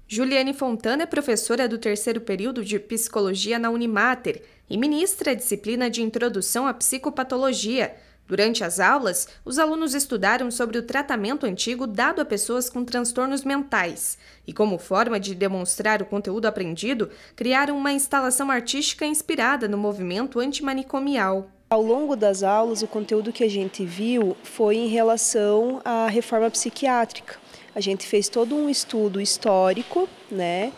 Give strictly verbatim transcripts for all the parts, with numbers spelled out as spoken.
Juliane Fontana é professora do terceiro período de Psicologia na Unimater e ministra a disciplina de Introdução à Psicopatologia. Durante as aulas, os alunos estudaram sobre o tratamento antigo dado a pessoas com transtornos mentais e, como forma de demonstrar o conteúdo aprendido, criaram uma instalação artística inspirada no movimento antimanicomial. Ao longo das aulas, o conteúdo que a gente viu foi em relação à reforma psiquiátrica. A gente fez todo um estudo histórico, né,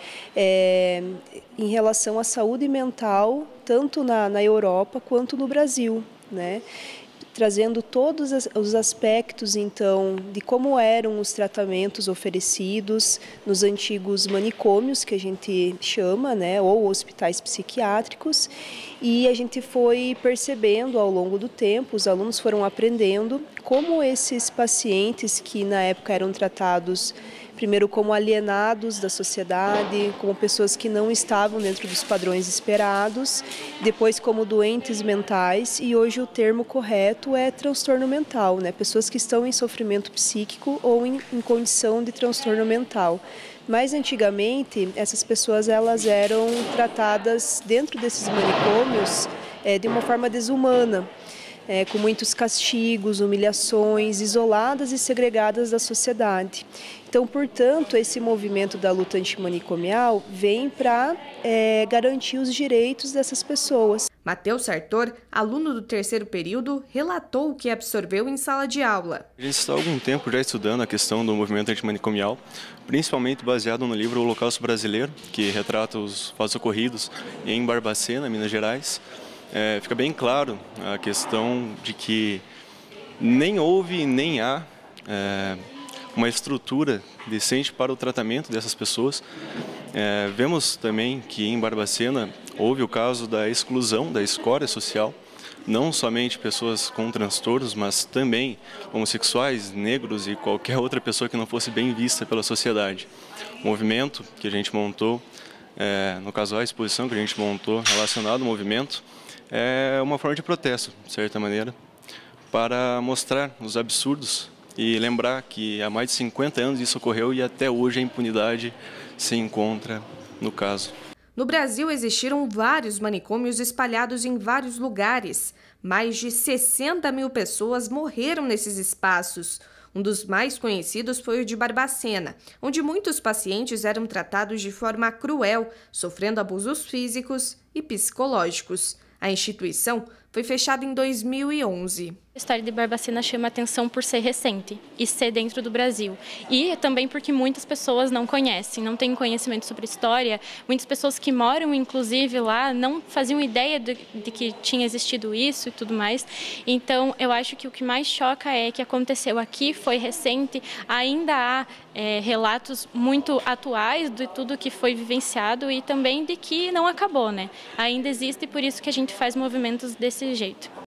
é, em relação à saúde mental, tanto na, na Europa quanto no Brasil, né, trazendo todos os aspectos, então, de como eram os tratamentos oferecidos nos antigos manicômios, que a gente chama, né, ou hospitais psiquiátricos, e a gente foi percebendo ao longo do tempo, os alunos foram aprendendo como esses pacientes que na época eram tratados primeiro como alienados da sociedade, como pessoas que não estavam dentro dos padrões esperados, depois como doentes mentais, e hoje o termo correto é transtorno mental, né? Pessoas que estão em sofrimento psíquico ou em, em condição de transtorno mental. Mas antigamente essas pessoas elas eram tratadas dentro desses manicômios é, de uma forma desumana. É, com muitos castigos, humilhações, isoladas e segregadas da sociedade. Então, portanto, esse movimento da luta antimanicomial vem para é, garantir os direitos dessas pessoas. Matheus Sartor, aluno do terceiro período, relatou o que absorveu em sala de aula. A gente está há algum tempo já estudando a questão do movimento antimanicomial, principalmente baseado no livro O Holocausto Brasileiro, que retrata os fatos ocorridos em Barbacena, Minas Gerais. É, fica bem claro a questão de que nem houve nem há é, uma estrutura decente para o tratamento dessas pessoas. É, vemos também que em Barbacena houve o caso da exclusão da escória social, não somente pessoas com transtornos, mas também homossexuais, negros e qualquer outra pessoa que não fosse bem vista pela sociedade. O movimento que a gente montou, é, no caso a exposição que a gente montou relacionada ao movimento, é uma forma de protesto, de certa maneira, para mostrar os absurdos e lembrar que há mais de cinquenta anos isso ocorreu e até hoje a impunidade se encontra no caso. No Brasil existiram vários manicômios espalhados em vários lugares. Mais de sessenta mil pessoas morreram nesses espaços. Um dos mais conhecidos foi o de Barbacena, onde muitos pacientes eram tratados de forma cruel, sofrendo abusos físicos e psicológicos. A instituição foi fechada em dois mil e onze. A história de Barbacena chama atenção por ser recente e ser dentro do Brasil. E também porque muitas pessoas não conhecem, não têm conhecimento sobre história. Muitas pessoas que moram, inclusive, lá não faziam ideia de, de que tinha existido isso e tudo mais. Então, eu acho que o que mais choca é que aconteceu aqui, foi recente, ainda há é, relatos muito atuais de tudo que foi vivenciado e também de que não acabou, né? Ainda existe e por isso que a gente faz movimentos desse jeito.